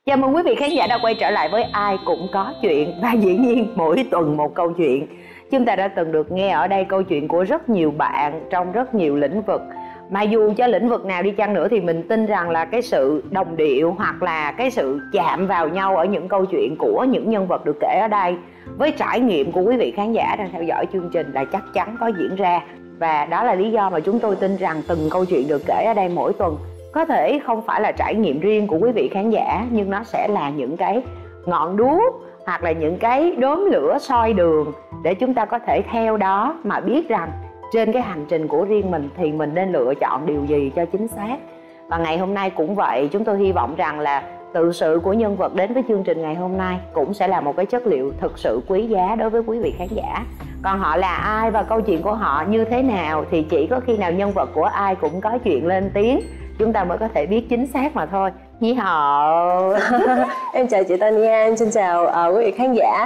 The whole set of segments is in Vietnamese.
Chào mừng quý vị khán giả đã quay trở lại với Ai Cũng Có Chuyện. Và dĩ nhiên mỗi tuần một câu chuyện. Chúng ta đã từng được nghe ở đây câu chuyện của rất nhiều bạn trong rất nhiều lĩnh vực. Mà dù cho lĩnh vực nào đi chăng nữa thì mình tin rằng là cái sự đồng điệu hoặc là cái sự chạm vào nhau ở những câu chuyện của những nhân vật được kể ở đây, với trải nghiệm của quý vị khán giả đang theo dõi chương trình, là chắc chắn có diễn ra. Và đó là lý do mà chúng tôi tin rằng từng câu chuyện được kể ở đây mỗi tuần có thể không phải là trải nghiệm riêng của quý vị khán giả, nhưng nó sẽ là những cái ngọn đuốc hoặc là những cái đốm lửa soi đường để chúng ta có thể theo đó mà biết rằng trên cái hành trình của riêng mình thì mình nên lựa chọn điều gì cho chính xác. Và ngày hôm nay cũng vậy, chúng tôi hy vọng rằng là tự sự của nhân vật đến với chương trình ngày hôm nay cũng sẽ là một cái chất liệu thực sự quý giá đối với quý vị khán giả. Còn họ là ai và câu chuyện của họ như thế nào thì chỉ có khi nào nhân vật của Ai Cũng Có Chuyện lên tiếng chúng ta mới có thể biết chính xác mà thôi. Nhí họ. Em chào chị Tania, em xin chào quý vị khán giả.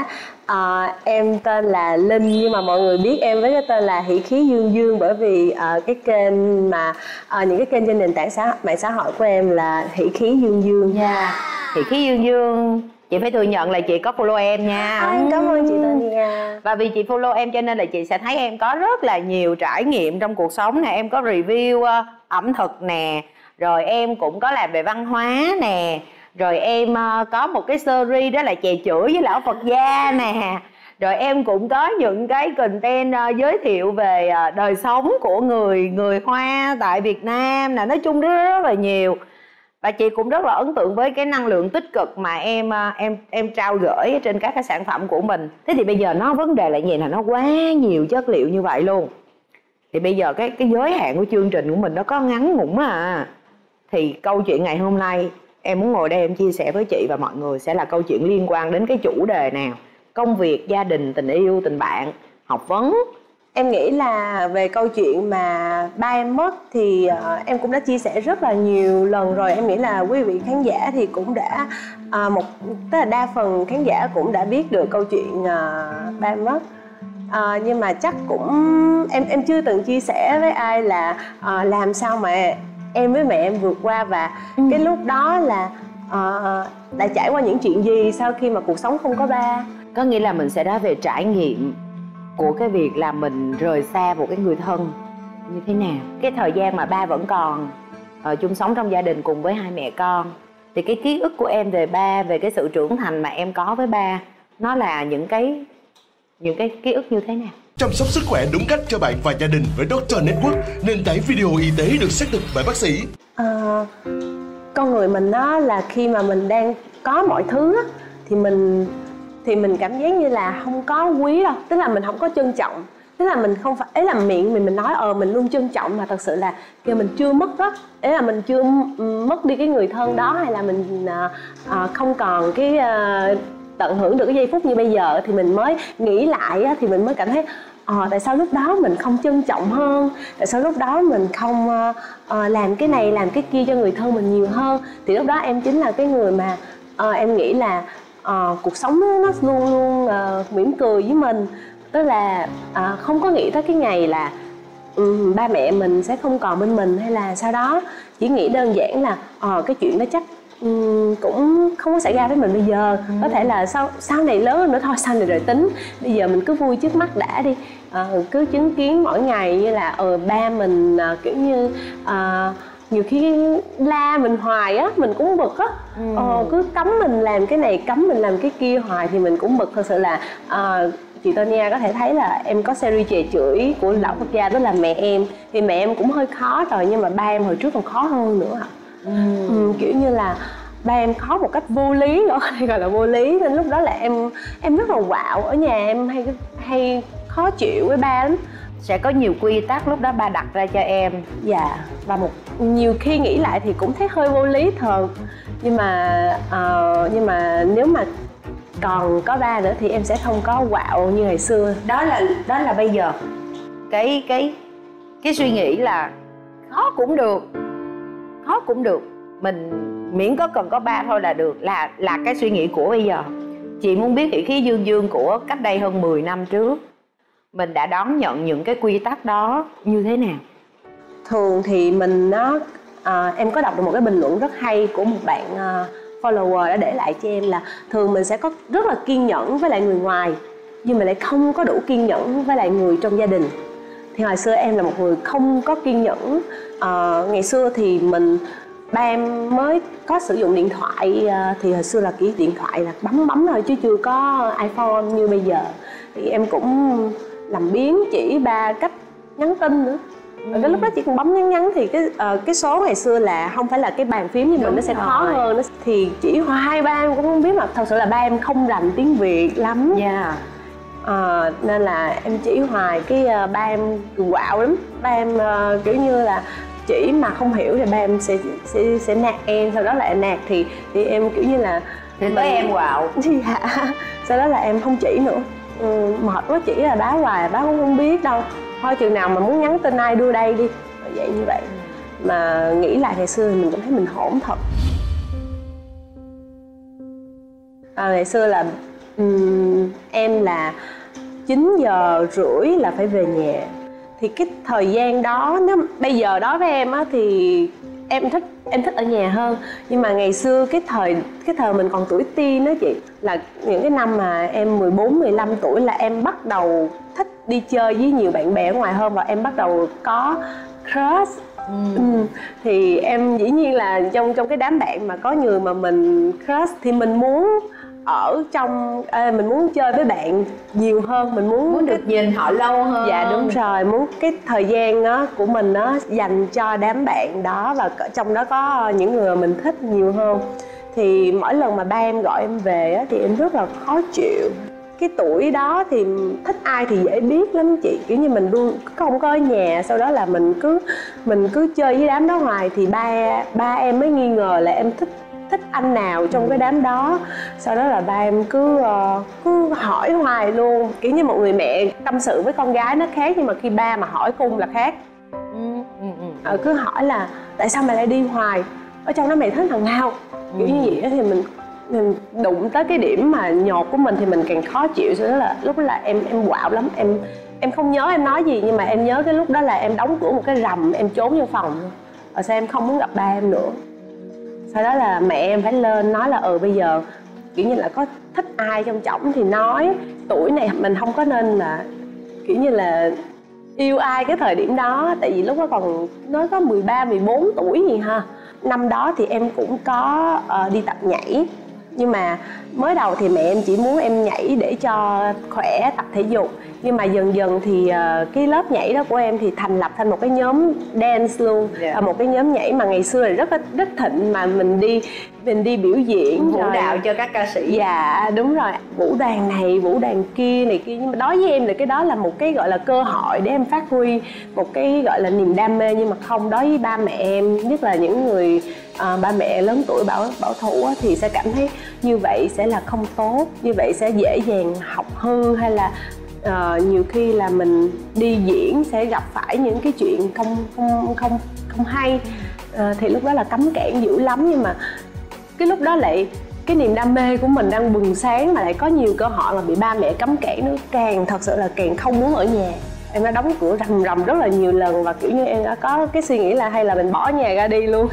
Em tên là Linh nhưng mà mọi người biết em với cái tên là Hỷ Khí Dương Dương, bởi vì cái kênh mà những cái kênh trên nền tảng mạng xã hội của em là Hỷ Khí Dương Dương. Yeah. Hỷ Khí Dương Dương, chị phải thừa nhận là chị có follow em nha. Cảm ơn chị Tania. Và vì chị follow em cho nên là chị sẽ thấy em có rất là nhiều trải nghiệm trong cuộc sống nè. Em có review ẩm thực nè, rồi em cũng có làm về văn hóa nè, rồi em có một cái series đó là chè chửi với lão Phật gia nè, rồi em cũng có những cái content giới thiệu về đời sống của người Hoa tại Việt Nam nè. Nói chung rất là nhiều. Và chị cũng rất là ấn tượng với cái năng lượng tích cực mà em trao gửi trên các cái sản phẩm của mình. Thế thì bây giờ vấn đề là gì, là nó quá nhiều chất liệu như vậy luôn. Thì bây giờ cái giới hạn của chương trình của mình nó có ngắn ngủn à. Thì câu chuyện ngày hôm nay em muốn ngồi đây em chia sẻ với chị và mọi người sẽ là câu chuyện liên quan đến cái chủ đề nào? Công việc, gia đình, tình yêu, tình bạn, học vấn. Em nghĩ là về câu chuyện mà ba em mất thì em cũng đã chia sẻ rất là nhiều lần rồi. Em nghĩ là quý vị khán giả thì cũng đã tức là đa phần khán giả cũng đã biết được câu chuyện ba em mất. Nhưng mà chắc cũng em chưa từng chia sẻ với ai là làm sao mà em với mẹ em vượt qua và cái lúc đó là đã trải qua những chuyện gì sau khi mà cuộc sống không có ba. Có nghĩa là mình sẽ nói về trải nghiệm của cái việc là mình rời xa một cái người thân như thế nào. Cái thời gian mà ba vẫn còn chung sống trong gia đình cùng với hai mẹ con, thì cái ký ức của em về ba, về cái sự trưởng thành mà em có với ba, nó là những cái ký ức như thế nào? Chăm sóc sức khỏe đúng cách cho bạn và gia đình với Doctor Network, nền tảng video y tế được xác thực bởi bác sĩ. Con người mình đó là khi mà mình đang có mọi thứ á, thì mình cảm giác như là không có quý đâu, tức là mình không có trân trọng, tức là mình không phải, ấy là miệng mình nói mình luôn trân trọng, mà thật sự là khi mình chưa mất đó, ấy là mình chưa mất đi cái người thân đó, hay là mình không còn cái tận hưởng được cái giây phút như bây giờ, thì mình mới nghĩ lại á, thì mình mới cảm thấy tại sao lúc đó mình không trân trọng hơn, tại sao lúc đó mình không làm cái này làm cái kia cho người thân mình nhiều hơn. Thì lúc đó em chính là cái người mà em nghĩ là cuộc sống nó luôn luôn mỉm cười với mình, tức là không có nghĩ tới cái ngày là ba mẹ mình sẽ không còn bên mình hay là sau đó, chỉ nghĩ đơn giản là cái chuyện đó chắc cũng không có xảy ra với mình bây giờ, có thể là sau này lớn hơn nữa thôi, sau này rồi tính, bây giờ mình cứ vui trước mắt đã đi. Cứ chứng kiến mỗi ngày như là ba mình kiểu như nhiều khi la mình hoài á, mình cũng bực á. Cứ cấm mình làm cái này, cấm mình làm cái kia hoài thì mình cũng bực. Thật sự là chị Tania có thể thấy là em có series chè chửi của lão Phật gia, đó là mẹ em. Thì mẹ em cũng hơi khó rồi, nhưng mà ba em hồi trước còn khó hơn nữa. Kiểu như là ba em khó một cách vô lý nữa, gọi là vô lý, nên lúc đó là em rất là quạo. Ở nhà em hay khó chịu với ba lắm. Sẽ có nhiều quy tắc lúc đó ba đặt ra cho em. Dạ, và nhiều khi nghĩ lại thì cũng thấy hơi vô lý thật. Nhưng mà nếu mà còn có ba nữa thì em sẽ không có quạo như ngày xưa. Đó là bây giờ cái suy nghĩ là khó cũng được, mình miễn cần có ba thôi là được, là cái suy nghĩ của bây giờ. Chị muốn biết Hỷ Khí Dương Dương của cách đây hơn 10 năm trước, mình đã đón nhận những cái quy tắc đó như thế nào? Thường thì em có đọc được một cái bình luận rất hay của một bạn follower đã để lại cho em là thường mình sẽ có rất là kiên nhẫn với lại người ngoài, nhưng mà lại không có đủ kiên nhẫn với lại người trong gia đình. Thì hồi xưa em là một người không có kiên nhẫn. Ngày xưa thì ba em mới có sử dụng điện thoại, thì hồi xưa là cái điện thoại là bấm thôi chứ chưa có iPhone như bây giờ. Thì em cũng làm biếng chỉ ba cách nhắn tin nữa. Cái lúc đó chỉ cần bấm nhắn thì cái số ngày xưa là không phải là cái bàn phím như mình, nó sẽ khó hơn. Thì chỉ hoài ba em cũng không biết, mà thật sự là ba em không rành tiếng Việt lắm. Nên là em chỉ hoài, cái ba em quạo lắm. Ba em kiểu như là chỉ mà không hiểu thì ba em sẽ nạt em, sau đó lại nạt thì em kiểu như là thì tới em quạo. Dạ. Sau đó là em không chỉ nữa. Mệt quá, chỉ là bá hoài bá cũng không biết đâu, thôi chừng nào mà muốn nhắn tin ai đưa đây đi, vậy như vậy. Mà nghĩ lại ngày xưa thì mình cũng thấy mình hỗn thật. Ngày xưa là em là 9:30 là phải về nhà. Thì cái thời gian đó, nếu bây giờ đối với em á thì em thích ở nhà hơn. Nhưng mà ngày xưa cái thời mình còn tuổi teen đó chị, là những cái năm mà em 14-15 tuổi là em bắt đầu thích đi chơi với nhiều bạn bè ở ngoài hơn, và em bắt đầu có crush. Thì em dĩ nhiên là trong cái đám bạn mà có người mà mình crush thì mình muốn ở trong, mình muốn chơi với bạn nhiều hơn, mình muốn được nhìn họ lâu hơn. Dạ đúng rồi, muốn cái thời gian đó của mình nó dành cho đám bạn đó, và trong đó có những người mà mình thích nhiều hơn. Thì mỗi lần mà ba em gọi em về á, thì em rất là khó chịu. Cái tuổi đó thì thích ai thì dễ biết lắm chị, kiểu như mình luôn không có ở nhà, sau đó là mình cứ chơi với đám đó hoài. Thì ba em mới nghi ngờ là em thích anh nào trong cái đám đó. Sau đó là ba em cứ hỏi hoài luôn, kiểu như một người mẹ tâm sự với con gái nó khác, nhưng mà khi ba mà hỏi cung là khác. Cứ hỏi là tại sao mày lại đi hoài, ở trong đó mày thích thằng nào, kiểu như vậy. Thì mình đụng tới cái điểm mà nhột của mình thì mình càng khó chịu. Sau đó là lúc đó là em quạo lắm. Em không nhớ em nói gì, nhưng mà em nhớ cái lúc đó là em đóng cửa một cái rầm, em trốn vô phòng. Rồi sao em không muốn gặp ba em nữa. Sau đó là mẹ em phải lên nói là bây giờ kiểu như là có thích ai trong chổng thì nói, tuổi này mình không có nên là kiểu như là yêu ai cái thời điểm đó. Tại vì lúc đó còn nó có 13-14 tuổi gì ha. Năm đó thì em cũng có đi tập nhảy. Nhưng mà mới đầu thì mẹ em chỉ muốn em nhảy để cho khỏe, tập thể dục. Nhưng mà dần dần thì cái lớp nhảy đó của em thì thành lập thành một cái nhóm dance luôn. Một cái nhóm nhảy mà ngày xưa là rất thịnh, mà mình đi biểu diễn vũ đạo cho các ca sĩ. Dạ đúng rồi, vũ đoàn này vũ đoàn kia này kia. Nhưng mà đối với em là cái đó là một cái gọi là cơ hội để em phát huy một cái gọi là niềm đam mê. Nhưng mà không, đối với ba mẹ em, nhất là những người ba mẹ lớn tuổi bảo thủ á, thì sẽ cảm thấy như vậy sẽ là không tốt, như vậy sẽ dễ dàng học hư, hay là nhiều khi là mình đi diễn sẽ gặp phải những cái chuyện không hay. Thì lúc đó là cấm cản dữ lắm. Nhưng mà cái lúc đó lại cái niềm đam mê của mình đang bừng sáng, mà lại có nhiều cơ hội mà bị ba mẹ cấm cản nữa, thật sự là càng không muốn ở nhà. Em đã đóng cửa rầm rất là nhiều lần, và kiểu như em đã có cái suy nghĩ là hay là mình bỏ nhà ra đi luôn.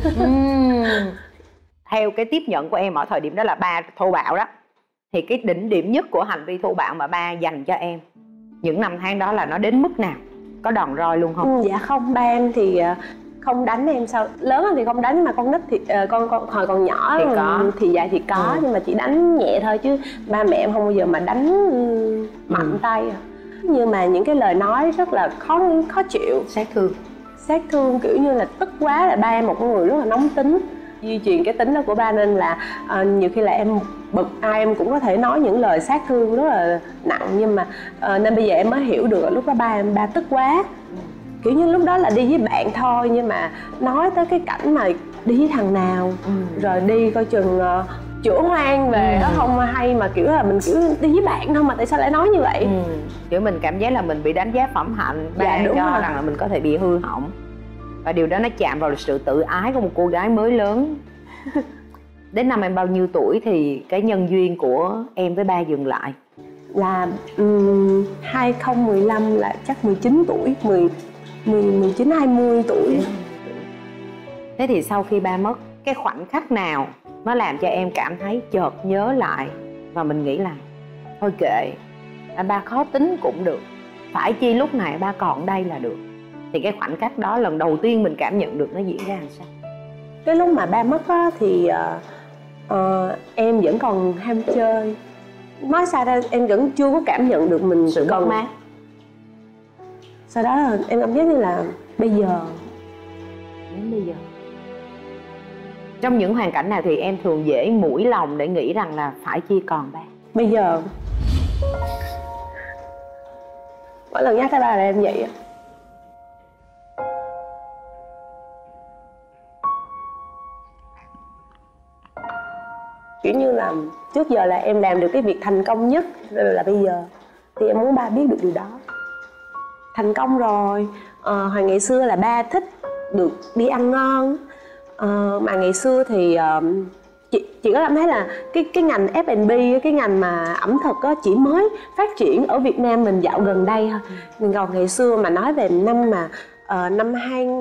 Theo cái tiếp nhận của em ở thời điểm đó là ba thô bạo đó, thì cái đỉnh điểm nhất của hành vi thô bạo mà ba dành cho em những năm tháng đó là nó đến mức nào? Có đòn roi luôn không? Dạ không, ba em thì không đánh em. Sao lớn thì không đánh, nhưng mà con nít thì con hồi còn nhỏ thì có, thì có. Nhưng mà chỉ đánh nhẹ thôi, chứ ba mẹ em không bao giờ mà đánh mạnh tay. Nhưng mà những cái lời nói rất là khó chịu, sát thương, kiểu như là tức quá. Là ba em một người rất là nóng tính, di truyền cái tính đó của ba, nên là nhiều khi là em bực ai em cũng có thể nói những lời sát thương rất là nặng. Nhưng mà nên bây giờ em mới hiểu được, lúc đó ba tức quá, kiểu như lúc đó là đi với bạn thôi, nhưng mà nói tới cái cảnh mà đi với thằng nào, rồi đi coi chừng chữa hoang về đó không hay, mà kiểu là mình kiểu đi với bạn thôi mà tại sao lại nói như vậy. Kiểu mình cảm giác là mình bị đánh giá phẩm hạnh, ba cho rằng là mình có thể bị hư hỏng, và điều đó nó chạm vào sự tự ái của một cô gái mới lớn. Đến năm em bao nhiêu tuổi thì cái nhân duyên của em với ba dừng lại? Là 2015 là chắc 19 tuổi, 19-20 tuổi. Thế thì sau khi ba mất, cái khoảnh khắc nào nó làm cho em cảm thấy chợt nhớ lại. Và mình nghĩ là thôi kệ, ba khó tính cũng được, phải chi lúc này ba còn đây là được. Thì cái khoảnh khắc đó lần đầu tiên mình cảm nhận được nó diễn ra làm sao? Cái lúc mà ba mất á, thì em vẫn còn ham chơi. Nói sao ra em vẫn chưa có cảm nhận được mình sự mất mát. Sau đó là em cảm giác như là bây giờ, đến bây giờ, trong những hoàn cảnh nào thì em thường dễ mũi lòng để nghĩ rằng là phải chi còn ba? Bây giờ mỗi lần nhắc tới ba là em vậy á. Kiểu như là trước giờ là em làm được cái việc thành công nhất là bây giờ, thì em muốn ba biết được điều đó. Thành công rồi, hồi ngày xưa là ba thích được đi ăn ngon, mà ngày xưa thì chị có cảm thấy là cái ngành F&B, cái ngành mà ẩm thực á, chỉ mới phát triển ở Việt Nam mình dạo gần đây thôi. Còn ngày xưa mà nói về năm mà năm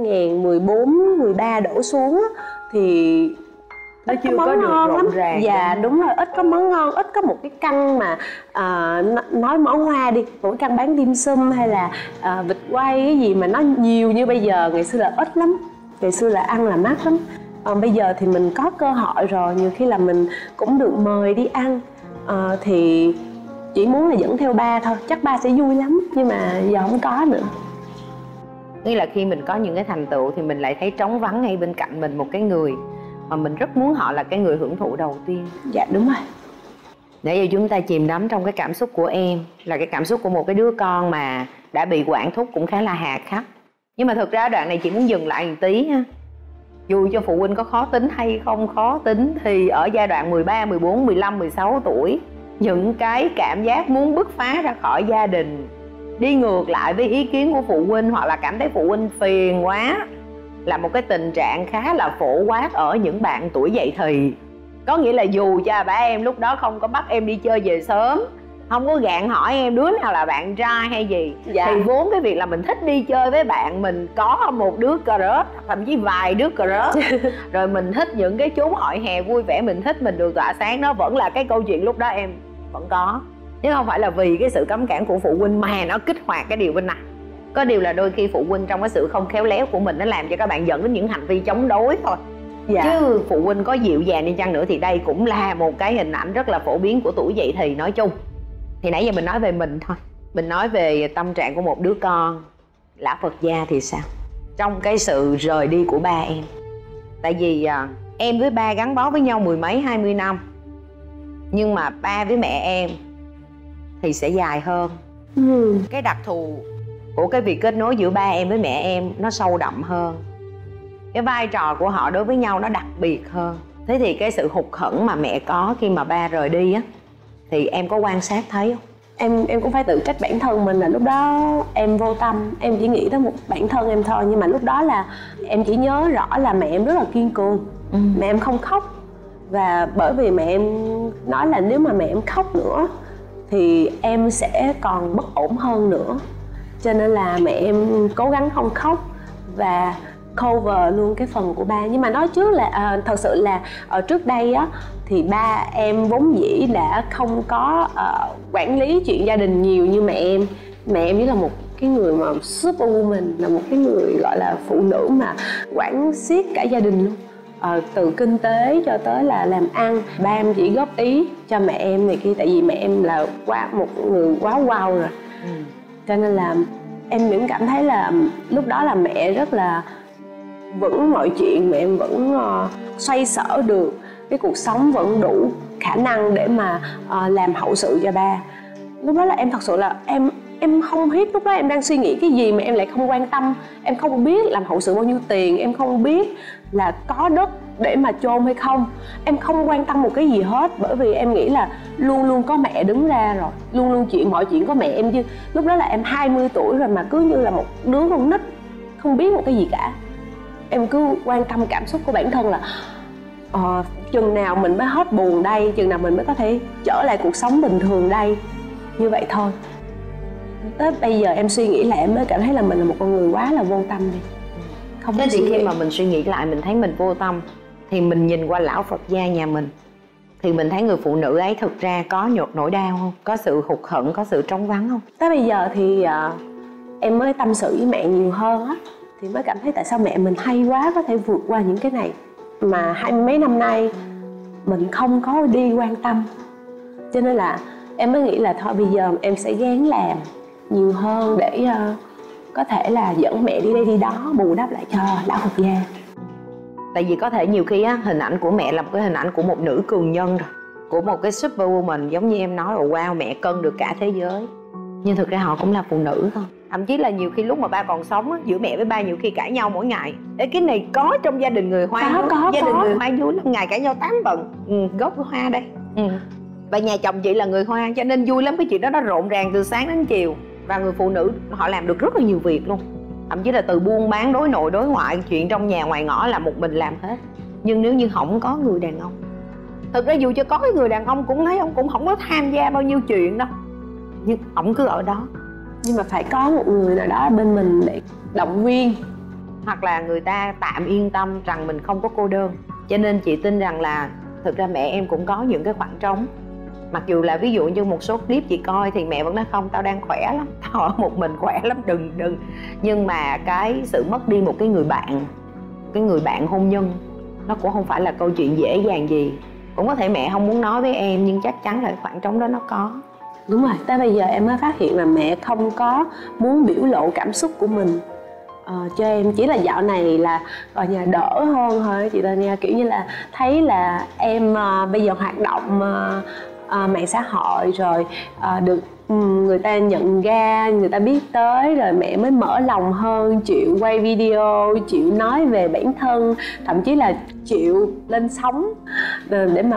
2014, 13 đổ xuống á, thì nó chưa có được rộn ràng. Dạ đúng rồi, ít có món ngon, ít có một cái căn mà nói món hoa đi, một cái căn bán dim sum hay là vịt quay cái gì mà nó nhiều như bây giờ. Ngày xưa là ít lắm, ngày xưa là ăn là mắc lắm. Bây giờ thì mình có cơ hội rồi, nhiều khi là mình cũng được mời đi ăn, thì chỉ muốn là dẫn theo ba thôi, chắc ba sẽ vui lắm, nhưng mà giờ không có nữa. Nghĩa là khi mình có những cái thành tựu thì mình lại thấy trống vắng ngay bên cạnh mình một cái người mà mình rất muốn họ là cái người hưởng thụ đầu tiên. Dạ đúng rồi. Nãy giờ chúng ta chìm đắm trong cái cảm xúc của em, là cái cảm xúc của một cái đứa con mà đã bị quản thúc cũng khá là hà khắc. Nhưng mà thực ra đoạn này chị muốn dừng lại một tí ha. Dù cho phụ huynh có khó tính hay không khó tính thì ở giai đoạn 13, 14, 15, 16 tuổi, những cái cảm giác muốn bứt phá ra khỏi gia đình, đi ngược lại với ý kiến của phụ huynh, hoặc là cảm thấy phụ huynh phiền quá, là một cái tình trạng khá là phổ quát ở những bạn tuổi dậy thì. Có nghĩa là dù cha ba em lúc đó không có bắt em đi chơi về sớm, không có gạn hỏi em đứa nào là bạn trai hay gì, dạ, thì vốn cái việc là mình thích đi chơi với bạn mình, có một đứa crush, thậm chí vài đứa crush rồi mình thích những cái chốn hội hè vui vẻ, mình thích mình được tỏa sáng, nó vẫn là cái câu chuyện lúc đó em vẫn có. Chứ không phải là vì cái sự cấm cản của phụ huynh mà nó kích hoạt cái điều bên này. Có điều là đôi khi phụ huynh trong cái sự không khéo léo của mình, nó làm cho các bạn dẫn đến những hành vi chống đối thôi. Dạ. Chứ phụ huynh có dịu dàng đi chăng nữa thì đây cũng là một cái hình ảnh rất là phổ biến của tuổi dậy thì nói chung. Thì nãy giờ mình nói về mình thôi, mình nói về tâm trạng của một đứa con. Lão Phật gia thì sao? Trong cái sự rời đi của ba em, tại vì em với ba gắn bó với nhau mười mấy 20 năm, nhưng mà ba với mẹ em thì sẽ dài hơn. Cái đặc thù của cái việc kết nối giữa ba em với mẹ em nó sâu đậm hơn, cái vai trò của họ đối với nhau nó đặc biệt hơn. Thế thì cái sự hụt hẫng mà mẹ có khi mà ba rời đi á, thì em có quan sát thấy không? Em cũng phải tự trách bản thân mình là lúc đó em vô tâm, em chỉ nghĩ tới một bản thân em thôi. Nhưng mà lúc đó là em chỉ nhớ rõ là mẹ em rất là kiên cường, mẹ em không khóc. Và bởi vì mẹ em nói là nếu mà mẹ em khóc nữa thì em sẽ còn bất ổn hơn nữa, cho nên là mẹ em cố gắng không khóc và cover luôn cái phần của ba. Nhưng mà nói trước là thật sự là ở trước đây á thì ba em vốn dĩ đã không có quản lý chuyện gia đình nhiều như mẹ em. Mẹ em chỉ là một cái người mà superwoman, là một cái người gọi là phụ nữ mà quản siết cả gia đình luôn, từ kinh tế cho tới là làm ăn. Ba em chỉ góp ý cho mẹ em này kia, tại vì mẹ em là một người quá wow rồi. Cho nên là em cũng cảm thấy là lúc đó là mẹ rất là vững mọi chuyện, mẹ em vẫn xoay sở được cái cuộc sống, vẫn đủ khả năng để mà làm hậu sự cho ba. Lúc đó là em thật sự là em không biết lúc đó em đang suy nghĩ cái gì mà em lại không quan tâm. Em không biết làm hậu sự bao nhiêu tiền, em không biết là có đất để mà chôn hay không, em không quan tâm một cái gì hết, bởi vì em nghĩ là luôn luôn có mẹ đứng ra rồi, luôn luôn mọi chuyện có mẹ em. Chứ lúc đó là em 20 tuổi rồi mà cứ như là một đứa con nít không biết một cái gì cả. Em cứ quan tâm cảm xúc của bản thân là chừng nào mình mới hết buồn đây, chừng nào mình mới có thể trở lại cuộc sống bình thường đây, như vậy thôi. Tới bây giờ em suy nghĩ lại em mới cảm thấy là mình là một con người quá là vô tâm đi. Không. Thế thì khi mà mình suy nghĩ lại mình thấy mình vô tâm thì mình nhìn qua lão Phật gia nhà mình thì mình thấy người phụ nữ ấy thực ra có nhột nỗi đau không? Có sự hụt hẫng, có sự trống vắng không? Tới bây giờ thì em mới tâm sự với mẹ nhiều hơn á, thì mới cảm thấy tại sao mẹ mình hay quá, có thể vượt qua những cái này mà 20 mấy năm nay mình không có đi quan tâm. Cho nên là em mới nghĩ là thôi bây giờ em sẽ gắng làm nhiều hơn để có thể là dẫn mẹ đi đây đi đó, bù đắp lại cho lão Phật gia. Tại vì có thể nhiều khi á, hình ảnh của mẹ là một cái hình ảnh của một nữ cường nhân rồi, của một cái superwoman, giống như em nói, wow, mẹ cân được cả thế giới. Nhưng thực ra họ cũng là phụ nữ thôi. Thậm chí là nhiều khi lúc mà ba còn sống á, giữa mẹ với ba nhiều khi cãi nhau mỗi ngày. Ê, cái này có trong gia đình người Hoa. Gia đình người Hoa vui lắm, ngày cãi nhau 8 lần. Gốc của Hoa đây. Và nhà chồng chị là người Hoa, cho nên vui lắm, cái chuyện đó nó rộn ràng từ sáng đến chiều. Và người phụ nữ họ làm được rất là nhiều việc luôn. Thậm chí là từ buôn bán, đối nội đối ngoại, chuyện trong nhà ngoài ngõ là một mình làm hết. Nhưng nếu như không có người đàn ông, thực ra dù cho có cái người đàn ông cũng thấy ông cũng không có tham gia bao nhiêu chuyện đâu, nhưng ổng cứ ở đó. Nhưng mà phải có một người nào đó bên mình để động viên, hoặc là người ta tạm yên tâm rằng mình không có cô đơn. Cho nên chị tin rằng là thực ra mẹ em cũng có những cái khoảng trống. Mặc dù là ví dụ như một số clip chị coi thì mẹ vẫn nói không, tao đang khỏe lắm, tao ở một mình khỏe lắm, đừng. Nhưng mà cái sự mất đi một cái người bạn hôn nhân, nó cũng không phải là câu chuyện dễ dàng gì. Cũng có thể mẹ không muốn nói với em, nhưng chắc chắn là cái khoảng trống đó nó có. Đúng rồi, tới bây giờ em mới phát hiện là mẹ không có muốn biểu lộ cảm xúc của mình cho em. Chỉ là dạo này là ở nhà đỡ hơn thôi chị Tanya, kiểu như là thấy là em bây giờ hoạt động mạng xã hội rồi được người ta nhận ra, người ta biết tới, rồi mẹ mới mở lòng hơn, chịu quay video, chịu nói về bản thân, thậm chí là chịu lên sóng để mà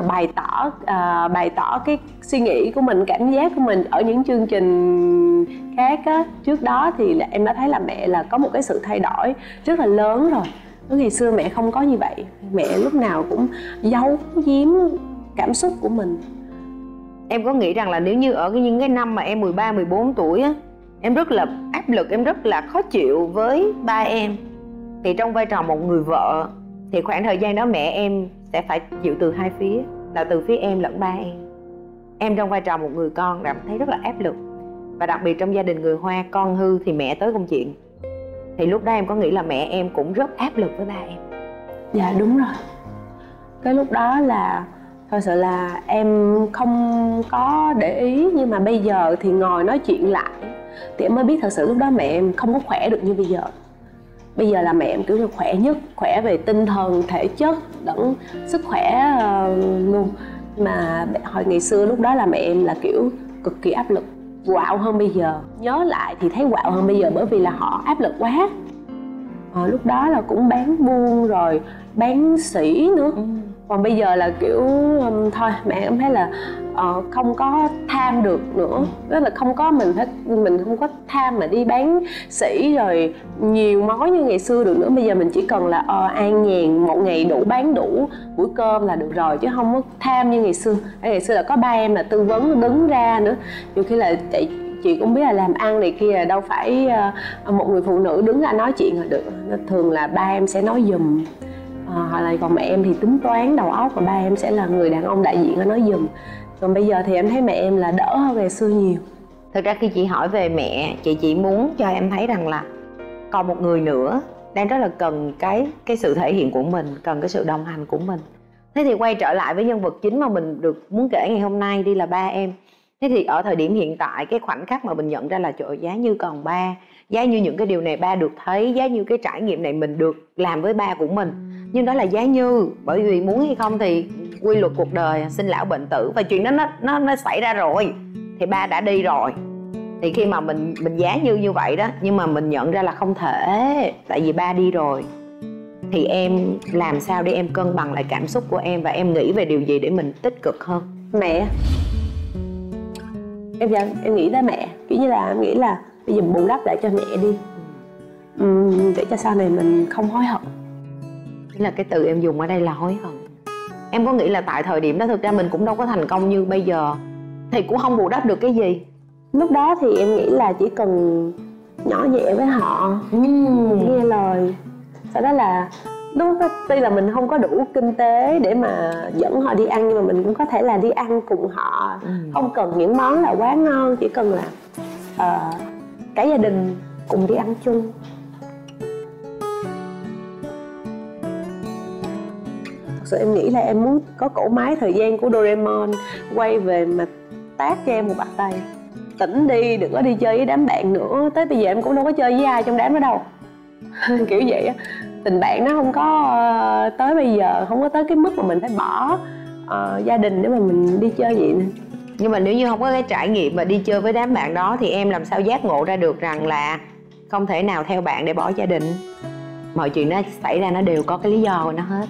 bày tỏ cái suy nghĩ của mình, cảm giác của mình ở những chương trình khác á. Trước đó thì em đã thấy là mẹ là có một cái sự thay đổi rất là lớn rồi. Ngày xưa mẹ không có như vậy, mẹ lúc nào cũng giấu giếm cảm xúc của mình. Em có nghĩ rằng là nếu như ở những cái năm mà em 13, 14 tuổi á, em rất là áp lực, em rất là khó chịu với ba em, thì trong vai trò một người vợ thì khoảng thời gian đó mẹ em sẽ phải chịu từ hai phía, là từ phía em lẫn ba em. Em trong vai trò một người con cảm thấy rất là áp lực. Và đặc biệt trong gia đình người Hoa, con hư thì mẹ tới công chuyện. Thì lúc đó em có nghĩ là mẹ em cũng rất áp lực với ba em? Dạ đúng rồi. Cái lúc đó là thật sự là em không có để ý, nhưng mà bây giờ thì ngồi nói chuyện lại thì em mới biết thật sự lúc đó mẹ em không có khỏe được như bây giờ. Bây giờ là mẹ em kiểu là khỏe nhất, khỏe về tinh thần, thể chất lẫn sức khỏe luôn. Mà hồi ngày xưa lúc đó là mẹ em là kiểu cực kỳ áp lực, quạo hơn bây giờ. Nhớ lại thì thấy quạo hơn bây giờ, bởi vì là họ áp lực quá. Lúc đó là cũng bán buôn rồi bán sỉ nữa. Còn bây giờ là kiểu thôi mẹ em thấy là không có tham được nữa, tức là không có mình không có tham mà đi bán sỉ rồi nhiều món như ngày xưa được nữa. Bây giờ mình chỉ cần là an nhàn, một ngày đủ bán đủ bữa cơm là được rồi, chứ không có tham như ngày xưa. Ngày xưa là có ba em là tư vấn đứng ra nữa, nhiều khi là chị cũng biết là làm ăn này kia là đâu phải một người phụ nữ đứng ra nói chuyện là được. Thường là ba em sẽ nói giùm, hoặc là còn mẹ em thì tính toán đầu óc, và ba em sẽ là người đàn ông đại diện ở nói giùm. Còn bây giờ thì em thấy mẹ em là đỡ hơn ngày xưa nhiều. Thực ra khi chị hỏi về mẹ, chị chỉ muốn cho em thấy rằng là còn một người nữa đang rất là cần cái sự thể hiện của mình, cần cái sự đồng hành của mình. Thế thì quay trở lại với nhân vật chính mà mình được muốn kể ngày hôm nay đi, là ba em. Thế thì ở thời điểm hiện tại, cái khoảnh khắc mà mình nhận ra là trời ơi, giá như còn ba, giá như những cái điều này ba được thấy, giá như cái trải nghiệm này mình được làm với ba của mình. Nhưng đó là giá như, bởi vì muốn hay không thì quy luật cuộc đời sinh lão bệnh tử, và chuyện đó nó xảy ra rồi thì ba đã đi rồi. Thì khi mà mình giá như vậy đó, nhưng mà mình nhận ra là không thể, tại vì ba đi rồi, thì em làm sao để em cân bằng lại cảm xúc của em, và em nghĩ về điều gì để mình tích cực hơn? Mẹ, em nghĩ tới mẹ, kiểu như là em nghĩ là bây giờ bù đắp lại cho mẹ đi, để cho sau này mình không hối hận. Chính là cái từ em dùng ở đây là hối hận. Em có nghĩ là tại thời điểm đó thực ra mình cũng đâu có thành công như bây giờ, thì cũng không bù đắp được cái gì? Lúc đó thì em nghĩ là chỉ cần nhỏ nhẹ với họ, nghe lời. Sau đó là đúng đó, tuy là mình không có đủ kinh tế để mà dẫn họ đi ăn, nhưng mà mình cũng có thể là đi ăn cùng họ. Không cần những món là quá ngon, chỉ cần là cả gia đình cùng đi ăn chung. Thật sự em nghĩ là em muốn có cỗ máy thời gian của Doraemon quay về mà tát cho em một bạt tay. Tỉnh đi, đừng có đi chơi với đám bạn nữa. Tới bây giờ em cũng đâu có chơi với ai trong đám đó đâu. Kiểu vậy á. Tình bạn nó không có tới bây giờ, không có tới cái mức mà mình phải bỏ gia đình để mà mình đi chơi vậy nè. Nhưng mà nếu như không có cái trải nghiệm mà đi chơi với đám bạn đó thì em làm sao giác ngộ ra được rằng là không thể nào theo bạn để bỏ gia đình. Mọi chuyện nó xảy ra nó đều có cái lý do của nó hết.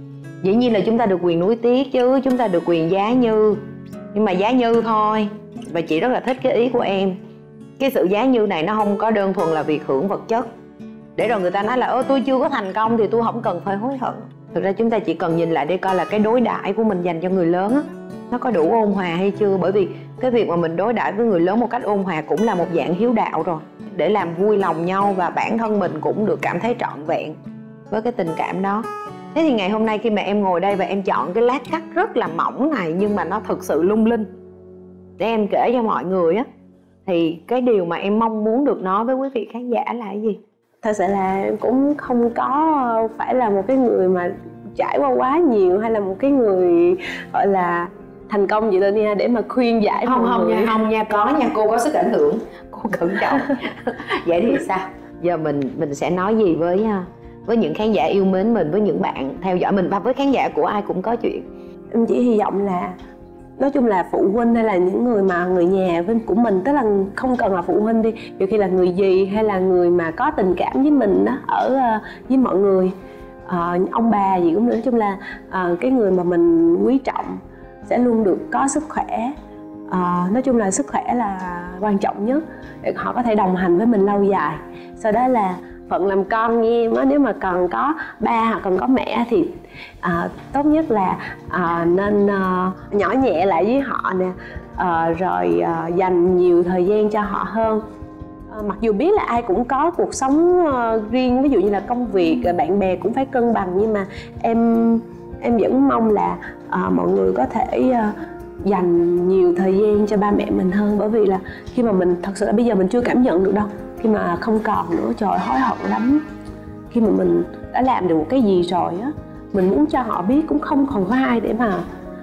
Dĩ nhiên là chúng ta được quyền nuối tiếc chứ, chúng ta được quyền giá như. Nhưng mà giá như thôi. Và chị rất là thích cái ý của em. Cái sự giá như này nó không có đơn thuần là việc hưởng vật chất. Để rồi người ta nói là tôi chưa có thành công thì tôi không cần phải hối hận. Thực ra chúng ta chỉ cần nhìn lại để coi là cái đối đãi của mình dành cho người lớn á, nó có đủ ôn hòa hay chưa. Bởi vì cái việc mà mình đối đãi với người lớn một cách ôn hòa cũng là một dạng hiếu đạo rồi, để làm vui lòng nhau và bản thân mình cũng được cảm thấy trọn vẹn với cái tình cảm đó. Thế thì ngày hôm nay khi mà em ngồi đây và em chọn cái lát cắt rất là mỏng này nhưng mà nó thực sự lung linh để em kể cho mọi người á, thì cái điều mà em mong muốn được nói với quý vị khán giả là cái gì? Thật sự là em cũng không có phải là một cái người mà trải qua quá nhiều, hay là một cái người gọi là thành công vậy đâu nha, để mà khuyên giải mọi người. Không nha, có nha, cô có sức ảnh hưởng, cô cẩn trọng. Vậy thì sao? Giờ mình sẽ nói gì với những khán giả yêu mến mình, với những bạn theo dõi mình và với khán giả của Ai Cũng Có Chuyện? Em chỉ hy vọng là, nói chung là phụ huynh hay là những người mà người nhà của mình, tức là không cần là phụ huynh đi, nhiều khi là người dì hay là người mà có tình cảm với mình đó, ở với mọi người, ông bà gì cũng được. Nói chung là cái người mà mình quý trọng sẽ luôn được có sức khỏe. Nói chung là sức khỏe là quan trọng nhất để họ có thể đồng hành với mình lâu dài. Sau đó là phận làm con như em á, nếu mà còn có ba hoặc còn có mẹ thì tốt nhất là nên nhỏ nhẹ lại với họ nè, rồi dành nhiều thời gian cho họ hơn. Mặc dù biết là ai cũng có cuộc sống riêng, ví dụ như là công việc, bạn bè cũng phải cân bằng, nhưng mà em vẫn mong là mọi người có thể dành nhiều thời gian cho ba mẹ mình hơn. Bởi vì là khi mà mình thật sự là bây giờ mình chưa cảm nhận được đâu, khi mà không còn nữa, trời hối hận lắm. Khi mà mình đã làm được một cái gì rồi á, mình muốn cho họ biết cũng không còn có ai để mà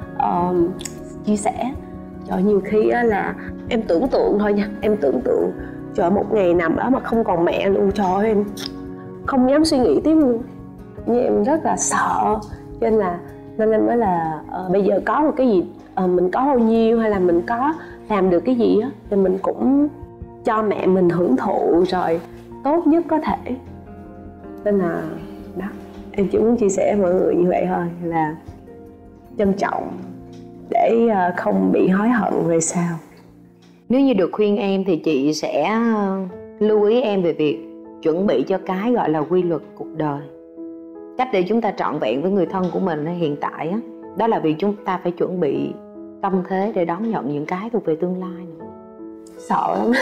chia sẻ. Trời, nhiều khi á là em tưởng tượng thôi nha, em tưởng tượng trời một ngày nằm đó mà không còn mẹ luôn, trời ơi, em không dám suy nghĩ tiếp luôn. Nhưng em rất là sợ, cho nên em mới là bây giờ có một cái gì, mình có bao nhiêu hay là mình có làm được cái gì á, thì mình cũng cho mẹ mình hưởng thụ rồi tốt nhất có thể. Nên là đó, em chỉ muốn chia sẻ với mọi người như vậy thôi, là trân trọng để không bị hối hận về sau. Nếu như được khuyên em thì chị sẽ lưu ý em về việc chuẩn bị cho cái gọi là quy luật cuộc đời. Cách để chúng ta trọn vẹn với người thân của mình hiện tại á, đó là vì chúng ta phải chuẩn bị tâm thế để đón nhận những cái thuộc về tương lai nữa. Sợ lắm.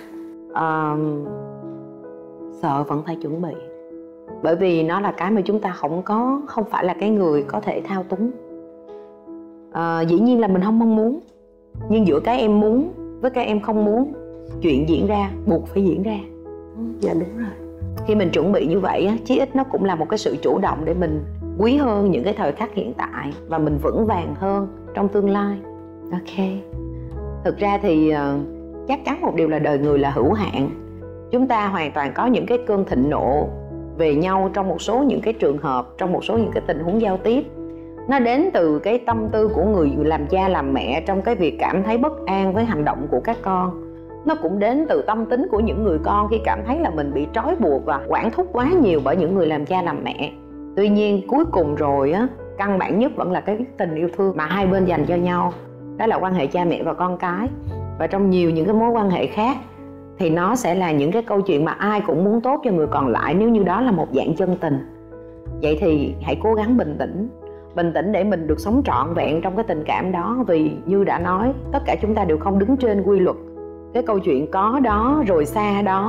Sợ vẫn phải chuẩn bị, bởi vì nó là cái mà chúng ta không phải là cái người có thể thao túng. Dĩ nhiên là mình không mong muốn, nhưng giữa cái em muốn với cái em không muốn, chuyện diễn ra buộc phải diễn ra. Dạ đúng rồi. Khi mình chuẩn bị như vậy á, chí ít nó cũng là một cái sự chủ động để mình quý hơn những cái thời khắc hiện tại và mình vững vàng hơn trong tương lai. Ok. Thực ra thì chắc chắn một điều là đời người là hữu hạn. Chúng ta hoàn toàn có những cái cơn thịnh nộ về nhau trong một số những cái trường hợp, trong một số những cái tình huống giao tiếp. Nó đến từ cái tâm tư của người làm cha làm mẹ trong cái việc cảm thấy bất an với hành động của các con. Nó cũng đến từ tâm tính của những người con khi cảm thấy là mình bị trói buộc và quản thúc quá nhiều bởi những người làm cha làm mẹ. Tuy nhiên cuối cùng rồi á, căn bản nhất vẫn là cái tình yêu thương mà hai bên dành cho nhau. Đó là quan hệ cha mẹ và con cái. Và trong nhiều những cái mối quan hệ khác thì nó sẽ là những cái câu chuyện mà ai cũng muốn tốt cho người còn lại, nếu như đó là một dạng chân tình. Vậy thì hãy cố gắng bình tĩnh để mình được sống trọn vẹn trong cái tình cảm đó. Vì như đã nói, tất cả chúng ta đều không đứng trên quy luật. Cái câu chuyện có đó rồi xa đó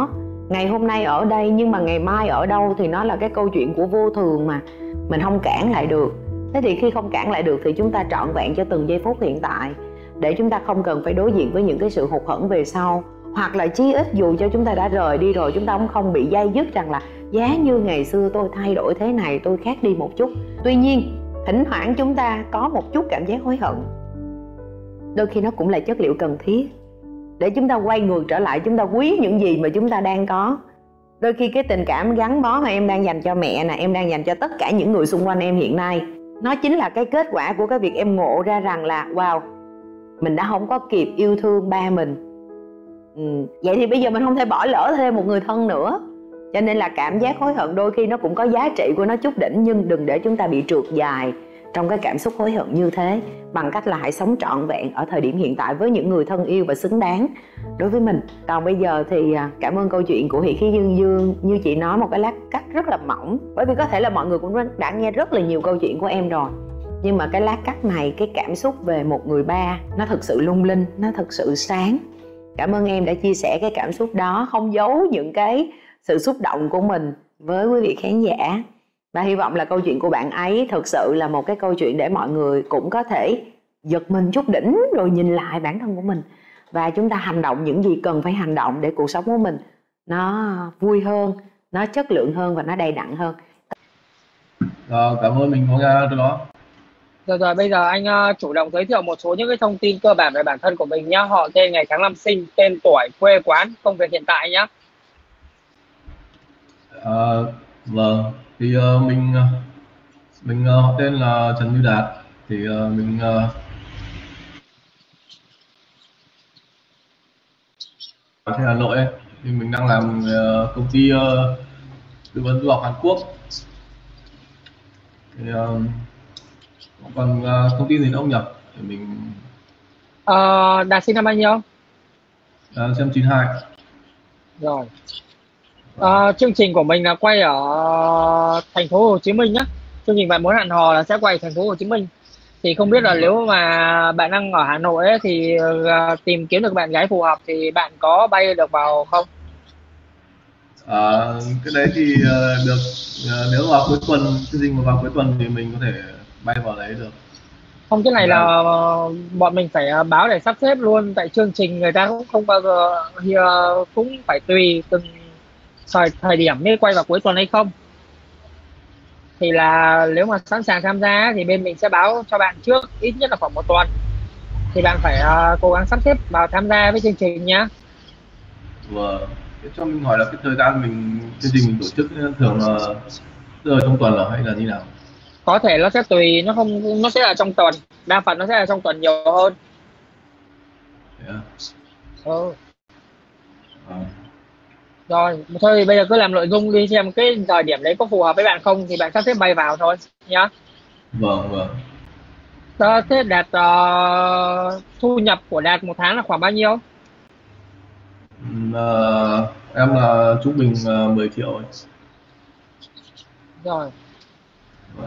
Ngày hôm nay ở đây nhưng mà ngày mai ở đâu thì nó là cái câu chuyện của vô thường mà mình không cản lại được. Thế thì khi không cản lại được thì chúng ta trọn vẹn cho từng giây phút hiện tại, để chúng ta không cần phải đối diện với những cái sự hụt hẫng về sau. Hoặc là chí ít dù cho chúng ta đã rời đi rồi, chúng ta cũng không bị day dứt rằng là giá như ngày xưa tôi thay đổi thế này, tôi khác đi một chút. Tuy nhiên thỉnh thoảng chúng ta có một chút cảm giác hối hận, đôi khi nó cũng là chất liệu cần thiết để chúng ta quay ngược trở lại, chúng ta quý những gì mà chúng ta đang có. Đôi khi cái tình cảm gắn bó mà em đang dành cho mẹ nè, em đang dành cho tất cả những người xung quanh em hiện nay, nó chính là cái kết quả của cái việc em ngộ ra rằng là wow, mình đã không có kịp yêu thương ba mình. Vậy thì bây giờ mình không thể bỏ lỡ thêm một người thân nữa. Cho nên là cảm giác hối hận đôi khi nó cũng có giá trị của nó chút đỉnh, nhưng đừng để chúng ta bị trượt dài trong cái cảm xúc hối hận như thế, bằng cách là hãy sống trọn vẹn ở thời điểm hiện tại với những người thân yêu và xứng đáng đối với mình. Còn bây giờ thì cảm ơn câu chuyện của Hỷ Khí Dương Dương. Như chị nói, một cái lát cắt rất là mỏng, bởi vì có thể là mọi người cũng đã nghe rất là nhiều câu chuyện của em rồi, nhưng mà cái lát cắt này, cái cảm xúc về một người ba, nó thực sự lung linh, nó thực sự sáng. Cảm ơn em đã chia sẻ cái cảm xúc đó, không giấu những cái sự xúc động của mình với quý vị khán giả. Và hy vọng là câu chuyện của bạn ấy thực sự là một cái câu chuyện để mọi người cũng có thể giật mình chút đỉnh, rồi nhìn lại bản thân của mình và chúng ta hành động những gì cần phải hành động để cuộc sống của mình nó vui hơn, nó chất lượng hơn và nó đầy đặn hơn. Cảm ơn mình có nghe từ đó. Rồi bây giờ anh chủ động giới thiệu một số những cái thông tin cơ bản về bản thân của mình nhé. Họ, tên, ngày tháng năm sinh, tên tuổi, quê quán, công việc hiện tại nhé. Vâng, thì mình họ tên là Trần Như Đạt. Thì mình ở Hà Nội ấy. Thì mình đang làm công ty tư vấn du học Hàn Quốc. Thì còn thông tin gì nữa không nhỉ? Thì mình Đạt sinh năm bao nhiêu? Xem 92. Rồi. Chương trình của mình là quay ở thành phố Hồ Chí Minh nhé. Chương trình bạn muốn hẹn hò là sẽ quay thành phố Hồ Chí Minh. Thì không biết là nếu mà bạn đang ở Hà Nội ấy, thì tìm kiếm được bạn gái phù hợp thì bạn có bay được vào không? Cái đấy thì được, nếu vào cuối tuần, chương trình mà vào cuối tuần thì mình có thể bay vào đấy được. Không, cái này là bọn mình phải báo để sắp xếp luôn, tại chương trình người ta cũng không bao giờ thì cũng phải tùy từng thời điểm mới quay vào cuối tuần hay không. Thì là nếu mà sẵn sàng tham gia thì bên mình sẽ báo cho bạn trước ít nhất là khoảng một tuần, thì bạn phải cố gắng sắp xếp vào tham gia với chương trình nhá. Vâng, cho mình hỏi là cái thời gian chương trình mình tổ chức thường là rơi trong tuần là hay là như nào? Có thể nó sẽ tùy, nó sẽ là trong tuần, đa phần nó sẽ là trong tuần nhiều hơn. Rồi thôi thì bây giờ cứ làm nội dung đi, xem cái thời điểm đấy có phù hợp với bạn không thì bạn sắp xếp bay vào thôi nhá. Vâng. Thế Đạt, thu nhập của Đạt một tháng là khoảng bao nhiêu? Em là trung bình 10 triệu ấy. Rồi. Vâng.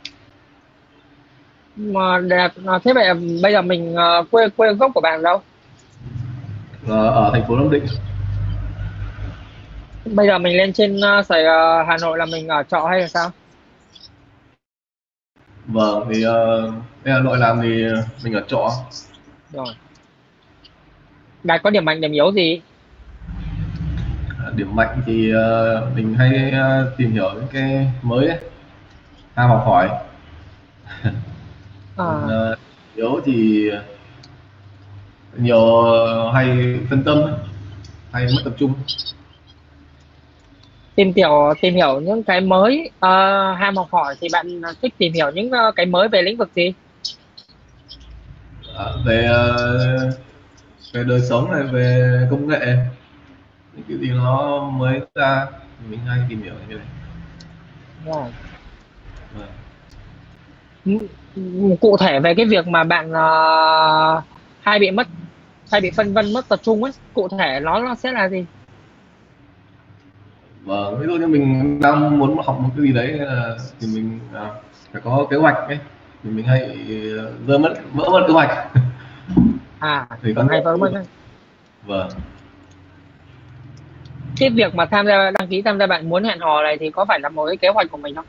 Mà Đạt, thế vậy bây giờ mình quê gốc của bạn đâu? Ở thành phố Nam Định. Bây giờ mình lên trên Hà Nội là mình ở trọ hay là sao? Vâng, thì Hà Nội làm thì mình ở trọ. Rồi. Đạt có điểm mạnh điểm yếu gì? Điểm mạnh thì mình hay tìm hiểu những cái mới ấy, ham học hỏi. Còn yếu thì nhiều hay phân tâm ấy, hay mất tập trung. Tìm hiểu những cái mới, ham học hỏi thì bạn thích tìm hiểu những cái mới về lĩnh vực gì? Về đời sống này, về công nghệ, những cái gì nó mới ra thì mình hay tìm hiểu như này. Cụ thể về cái việc mà bạn hay bị phân vân mất tập trung ấy, cụ thể nó sẽ là gì? Vâng, ví dụ như mình đang muốn học một cái gì đấy thì mình phải có kế hoạch ấy, thì mình hay vỡ mất kế hoạch. Thì còn hay vỡ mất. Vâng. cái việc mà đăng ký tham gia bạn muốn hẹn hò này thì có phải là một cái kế hoạch của mình không?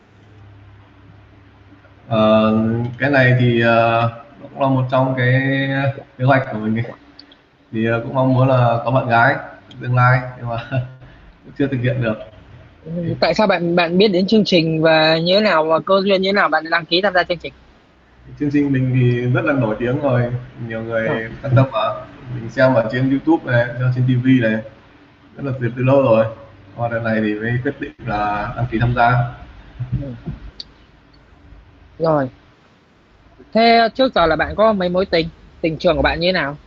Ờ, cái này thì cũng là một trong cái kế hoạch của mình ấy. Thì cũng mong muốn là có bạn gái tương lai, nhưng mà cũng chưa thực hiện được. Tại sao bạn bạn biết đến chương trình và như thế nào và cơ duyên như thế nào bạn đăng ký tham gia chương trình? Chương trình mình thì rất là nổi tiếng rồi, nhiều người quan tâm mà. Mình xem ở trên YouTube này, xem trên TV này, rất là từ lâu rồi. Qua lần này thì mới quyết định là đăng ký tham gia. Rồi. Thế trước giờ là bạn có mấy mối tình trường của bạn như thế nào?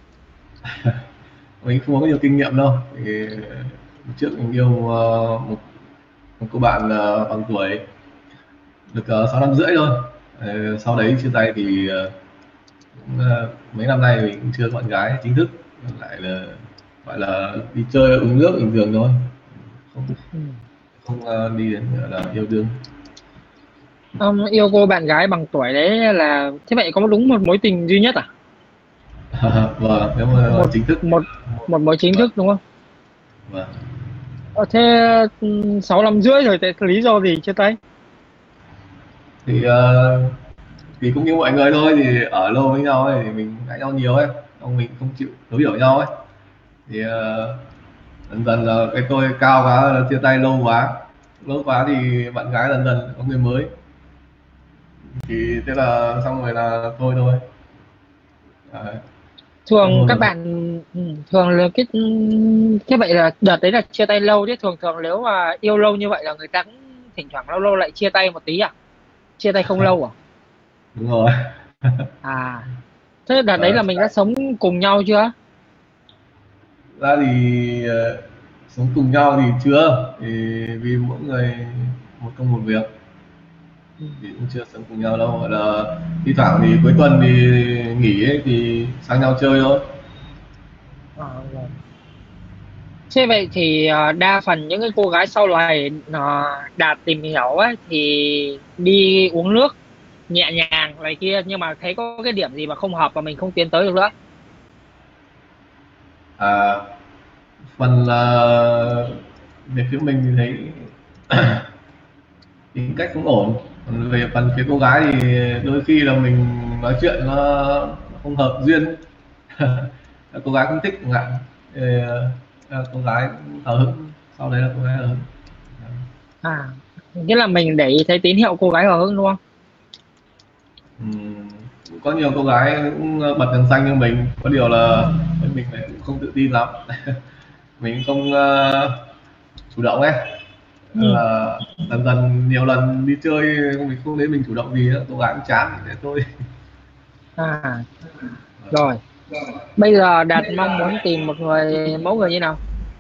Mình không có nhiều kinh nghiệm đâu. Thì trước mình yêu một cô bạn bằng tuổi được 6 năm rưỡi thôi. Sau đấy chia tay thì mấy năm nay mình cũng chưa có bạn gái chính thức, lại là gọi là đi chơi uống nước bình thường thôi, không không đi đến gọi là yêu đương. Ông yêu cô bạn gái bằng tuổi đấy là thế vậy có đúng một mối tình duy nhất à? Vâng, nếu mà Một chính thức. một một mối chính thức đúng không? Vâng. Thế 6 năm rưỡi rồi, thế lý do gì chia tay? Thì cũng như mọi người thôi, thì ở lâu với nhau ấy, thì mình cãi nhau nhiều ấy, ông mình không chịu thấu hiểu nhau ấy, thì dần dần là cái tôi cao quá là chia tay lâu quá thì bạn gái dần dần có người mới, thì thế là xong rồi là thôi thôi. Đấy, không Thường lâu các được. bạn thường là cái vậy là đợt đấy là chia tay lâu chứ thường thường nếu mà yêu lâu như vậy là người ta cũng thỉnh thoảng lâu lâu lại chia tay một tí à? Chia tay không lâu à? Đúng rồi. À, thế đợt đấy Ờ, là mình đã sống cùng nhau chưa? ra thì sống cùng nhau thì chưa, thì vì mỗi người một công một việc thì cũng chưa sống cùng nhau đâu, gọi là thi thoảng thì cuối tuần thì nghỉ ấy, thì sang nhau chơi thôi. À, rồi. Thế vậy thì đa phần những cái cô gái sau này Đạt tìm hiểu ấy thì đi uống nước nhẹ nhàng này kia nhưng mà thấy có cái điểm gì mà không hợp và mình không tiến tới được nữa. À, phần là về phía mình thì thấy tính cách cũng ổn, còn về phần phía cô gái thì đôi khi là mình nói chuyện nó không hợp duyên. Cô gái cũng thích chẳng hạn, thì cô gái cũng hờ hững, sau đấy là cô gái hờ hững. À, nghĩa là mình để ý thấy tín hiệu cô gái hờ hững đúng không? Cũng có nhiều cô gái cũng bật đèn xanh như mình, có điều là mình lại cũng không tự tin lắm. Mình không chủ động ấy. Ừ. Dần dần nhiều lần đi chơi mình không thấy mình chủ động gì nữa, cô gái cũng chán thế thôi. À, rồi. Bây giờ Đạt mong muốn tìm một mẫu người như nào?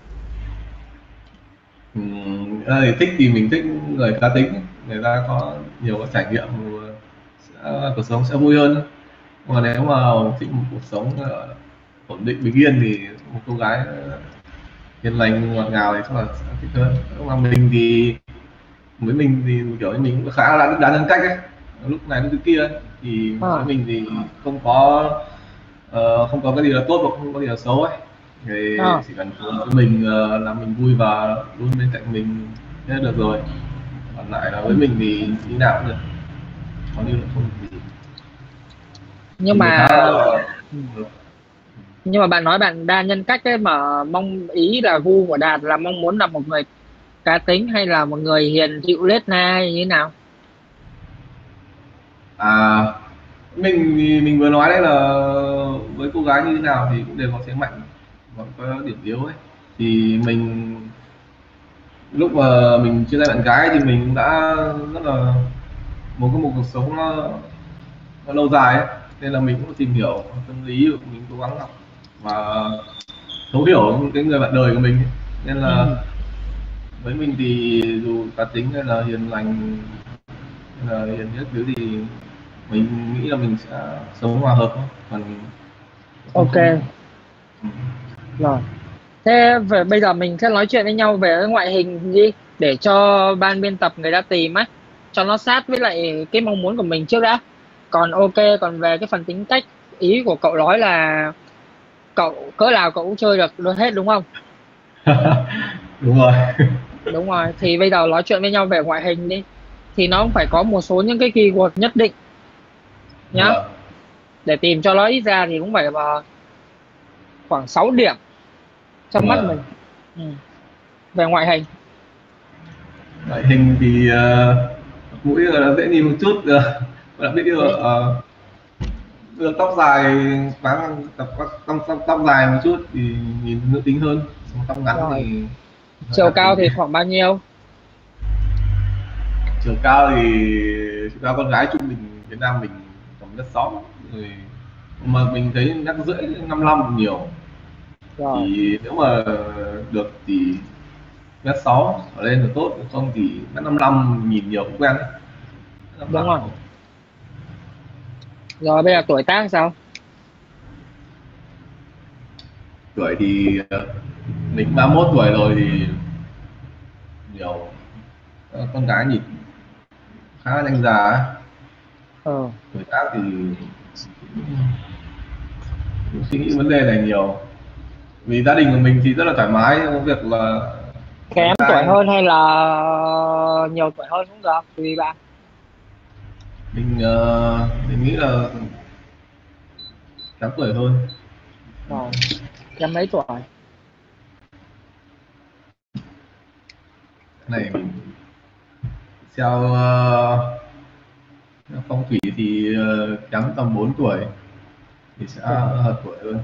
Thì thích thì mình thích người cá tính, người ta có nhiều cái trải nghiệm, cuộc sống sẽ vui hơn. Còn nếu mà thích một cuộc sống ổn định bình yên thì một cô gái hiền lành ngọt ngào thì chắc là sẽ thích hơn. Lúc mà mình thì với mình thì kiểu như mình cũng khá là đa nhân cách ấy, lúc này lúc thứ kia ấy. Thì với À, mình thì không có không có cái gì là tốt và không có gì là xấu ấy, thì à, chỉ cần phù hợp với mình, làm mình vui và luôn bên cạnh mình thế là được rồi. Còn lại là với mình thì như nào cũng được, có như là không gì. nhưng Thì mình khá mà là nhưng mà bạn nói bạn đa nhân cách ấy mà mong ý là gu của Đạt là mong muốn là một người cá tính hay là một người hiền dịu lết na hay như thế nào? à mình thì mình vừa nói đấy là với cô gái như thế nào thì cũng đều có thế mạnh và có điểm yếu ấy. Thì mình lúc mà mình chia tay bạn gái thì mình cũng đã rất là muốn có một cuộc sống nó lâu dài ấy, nên là mình cũng tìm hiểu tâm lý, mình cố gắng học và thấu hiểu cái người bạn đời của mình ấy. Nên là Ừ. với mình thì dù cá tính hay là hiền lành hay là hiền nhất thứ thì mình nghĩ là mình sẽ sống hòa hợp thôi, còn không Ok, không rồi. Thế bây giờ mình sẽ nói chuyện với nhau về cái ngoại hình đi để cho ban biên tập người ta tìm á cho nó sát với lại cái mong muốn của mình trước đã. Còn ok, còn về cái phần tính cách ý của cậu nói là cậu cỡ nào cậu cũng chơi được hết đúng không? Đúng rồi. Đúng rồi, thì bây giờ nói chuyện với nhau về ngoại hình đi, thì nó cũng phải có một số những cái keyword nhất định nhá. Vâng. Để tìm cho nó ít ra thì cũng phải vào khoảng 6 điểm trong mắt mình. Vâng. Ừ. Về ngoại hình. Ngoại hình thì mũi là dễ nhìn một chút, đặc biệt Đấy. đưa tóc dài, bán tóc dài một chút thì nhìn nữ tính hơn. Tóc ngắn Rồi. thì Chiều cao thì khoảng bao nhiêu? chiều cao thì chiều cao con gái trung bình Việt Nam mình tầm mét 6 rồi, mà mình thấy mét rưỡi 55 nhiều. Rồi. Thì nếu mà được thì mét 6 trở lên là tốt, không thì mét 55 nhìn nhiều cũng quen đấy. Đúng rồi. Rồi bây giờ tuổi tác sao? Tuổi thì mình 31 tuổi rồi thì nhiều con gái nhìn khá là nhanh già ấy. Tuổi tác thì suy nghĩ vấn đề này nhiều, vì gia đình của mình thì rất là thoải mái trong việc là Kém tuổi hơn hay là nhiều tuổi hơn cũng được, tùy bạn. Mình nghĩ là kém tuổi hơn. Rồi. Kém mấy tuổi? Cái này mình theo phong thủy thì kém tầm 4 tuổi thì sẽ hợp tuổi hơn.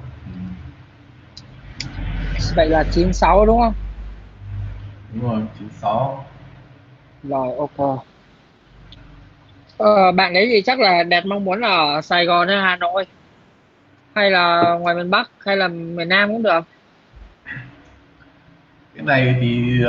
Vậy là 96 đúng không? Đúng rồi, 96. Rồi, ok. Bạn ấy thì chắc là đẹp mong muốn ở Sài Gòn hay Hà Nội, hay là ngoài miền Bắc hay là miền Nam cũng được. Cái này thì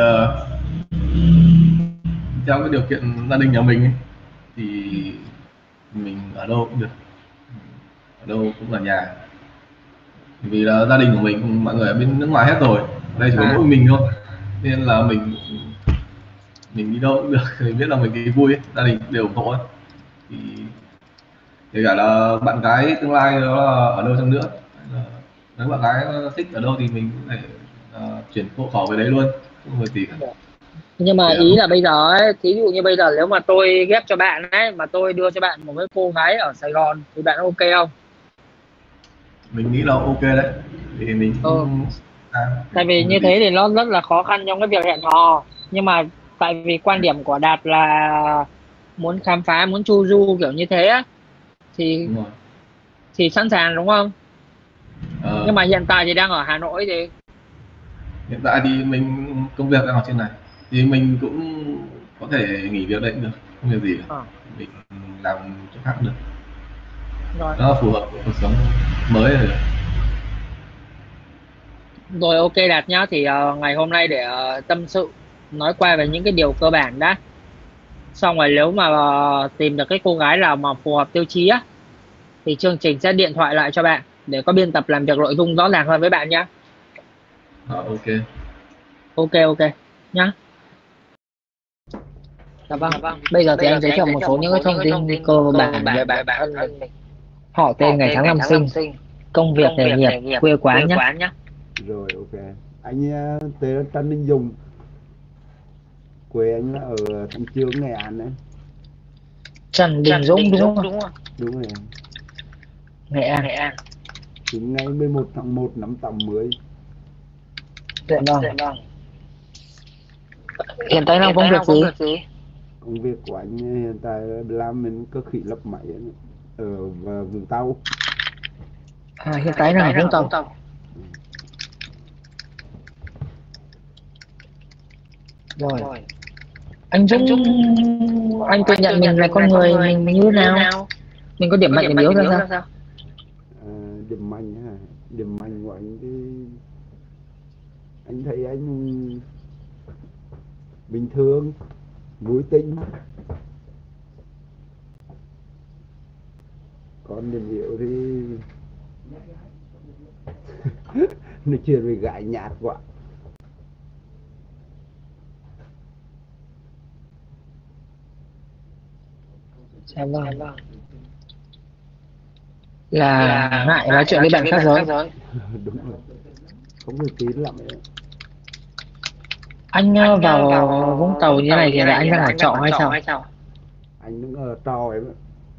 theo cái điều kiện gia đình nhà mình ấy, thì mình ở đâu cũng được, ở đâu cũng là nhà, vì là gia đình của mình mọi người ở bên nước ngoài hết rồi, đây chỉ có mỗi mình thôi, nên là mình đi đâu cũng được. Mình biết là mình cái vui ấy, gia đình đều ủng hộ ấy. Thì kể cả là bạn gái tương lai đó là ở đâu chăng nữa, nếu bạn gái thích ở đâu thì mình cũng phải chuyển hộ khẩu về đấy luôn, không có gì cả. Nhưng mà ý là bây giờ ấy, thí dụ như bây giờ nếu mà tôi ghép cho bạn ấy, mà tôi đưa cho bạn một cái cô gái ở Sài Gòn thì bạn ok không? Mình nghĩ là ok đấy, thì mình cũng tại vì như thế thì nó rất là khó khăn trong cái việc hẹn hò. Nhưng mà tại vì quan điểm của Đạt là muốn khám phá, muốn chu du kiểu như thế á, thì sẵn sàng đúng không? Nhưng mà hiện tại thì đang ở Hà Nội thì hiện tại thì mình công việc đang ở trên này, thì mình cũng có thể nghỉ việc đấy cũng được, không việc gì cả. Mình làm chỗ khác được, nó phù hợp với cuộc sống mới rồi. Rồi ok Đạt nhá, thì ngày hôm nay để tâm sự nói qua về những cái điều cơ bản đã, xong rồi nếu mà tìm được cái cô gái nào mà phù hợp tiêu chí á thì chương trình sẽ điện thoại lại cho bạn để có biên tập làm việc nội dung rõ ràng hơn với bạn nhá. Ok nhá. Dạ vâng. Bây giờ thì anh giới thiệu một số những cái thông tin cơ bản về bản thân mình. Họ tên, ngày tháng năm sinh, công việc, nghề nghiệp, quê quán nhá. Rồi ok. Anh tên là Trần Đình Dùng. Quê anh là ở Thanh Chương, Nghệ An đấy. Trần Đình Dũng đúng không? Đúng rồi. Nghệ An. Sinh ngày 11 tháng 1 năm 80. Dạ vâng. Hiện tại làm công việc gì? Công việc của anh hiện tại là làm bên cơ khí lắp máy ở Vũng Tàu. Hiện tại là ở Vũng Tàu. Rồi. Anh Dũng, anh tự nhận mình là con người mình như thế nào? Mình có điểm mạnh điểm yếu ra sao? Điểm mạnh hả? Điểm mạnh của anh thì anh thấy anh bình thường, vui tính. Còn điểm yếu thì nói chuyện với gái nhạt quá. Dạ vâng. Là, ngại nói chuyện với bạn khác giới. Đúng rồi, không được tín lắm ấy. Anh vào Vũng Tàu như này thì là anh đang ở trọ hay sao? Anh đứng ở trò em ạ.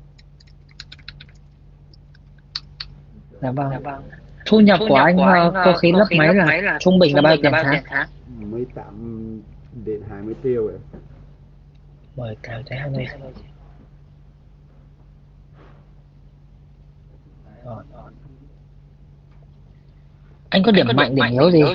Dạ vâng. Thu nhập của anh cơ khí lắp máy là trung bình là bao tiền tháng? 18 đến 20 triệu ấy. 18 đến 20. Rồi. Anh có điểm mạnh điểm yếu gì?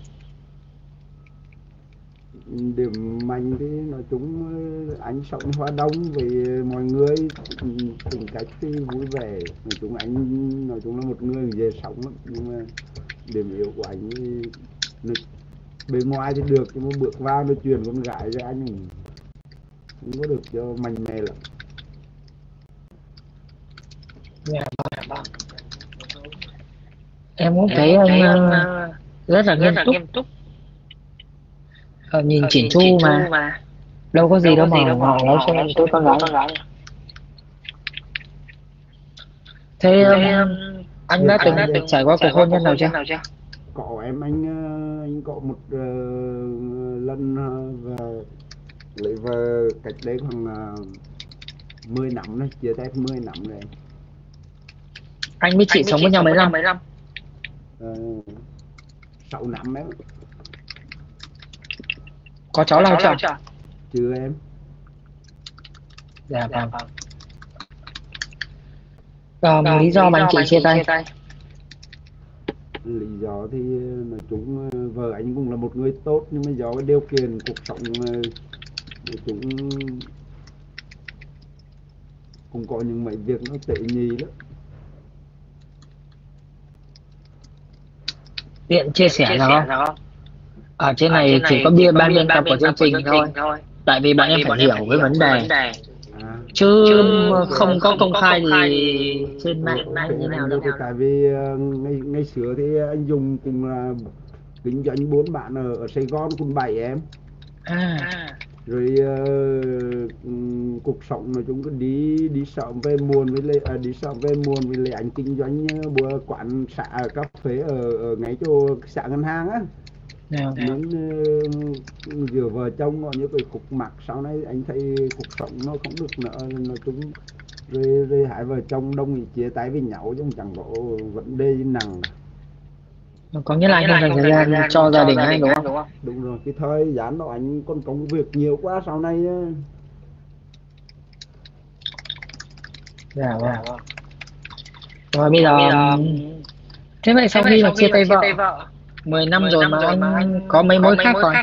Điểm mạnh thì nói chung anh sống hòa đông với mọi người, tính cách thì vui vẻ, nói chung anh nói chung là một người dễ sống lắm. Nhưng mà điểm yếu của anh thì bên ngoài thì được, nhưng mà bước vào nói chuyện con gái với anh không có được cho mạnh mẽ lắm. Dạ vâng. Em cũng thấy anh rất là nghiêm túc. Nhìn chỉn chu mà đâu có gì đâu mà ngỏ nói cho em tôi con gái. Thế anh đã từng trải qua cuộc hôn nhân nào chưa? Có em, anh có một lần và lấy vợ cách đấy khoảng 10 năm đấy, chia tay 10 năm rồi. Anh với chị sống với nhau mấy năm? 6 năm đấy. Có cháu nào chưa? Chưa em. Dạ vâng. Lý do mà anh chị chia tay? Lý do thì nói chung vợ anh cũng là một người tốt, nhưng mà do cái điều kiện cuộc sống nói chung cũng có những mấy việc nó tệ nhì lắm. Tiện chia sẻ nào không? Ở trên này chỉ có ban biên tập của chương trình thôi. Tại vì bọn em phải hiểu cái vấn đề. Chứ không có công khai thì trên mạng như nào đâu. Tại vì ngày xưa thì anh dùng cùng là kinh doanh 4 bạn ở Sài Gòn cùng 7 em. Rồi cuộc sống nói chung cứ đi sớm về muộn với lại anh kinh doanh quán xá cà phê ở ngay chỗ xã ngân hàng á. Nên giữa vợ chồng có những cái khúc mắc, sau này anh thấy cuộc sống nó không được nữa, nói chung rồi hai vợ chồng đồng ý chia tay với nhau chứ chẳng có vấn đề gì nặng. Có nghĩa là anh không dành thời gian cho gia đình anh đúng không? Đúng rồi, cái thời gian đó anh còn công việc nhiều quá sau này. Dạ vâng. Rồi bây giờ thế vậy sau khi mà chia tay vợ 10 năm rồi mà anh có mấy mối khác rồi?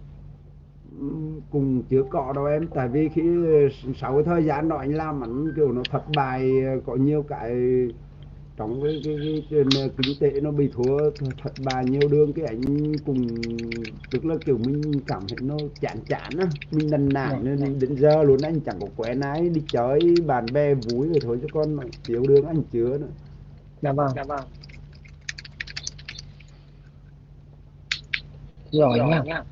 Cùng chưa có đâu em, tại vì khi sau cái thời gian đó anh làm anh kiểu nó thất bại, có nhiều cái trong cái kinh tế nó bị thất bại nhiều đường, cái anh cùng tức là kiểu mình cảm thấy nó chán á, mình nản nên đến giờ luôn anh chẳng có quen ai đi chơi bạn bè vui rồi thôi, chứ con tiểu đường anh chưa nữa. Dạ vâng. Rồi nhá.